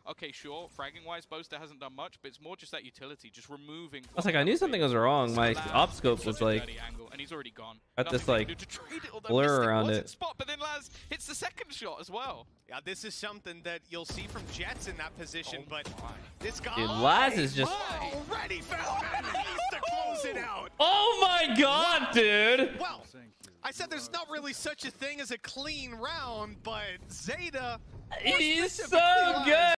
okay, sure, fragging-wise, Boaster hasn't done much, but it's more just that utility, just removing... I was like, I knew something was wrong. My op scope was like... Angle, and he's already gone. Got this like blur around it. Spot, but then Laz hits the second shot as well. Yeah, this is something that you'll see from Jets in that position, but this guy... Dude, Laz is just... already found to close it out. Oh my god, dude! Well, I said there's not really such a thing as a clean round, but Zeta... He's so good!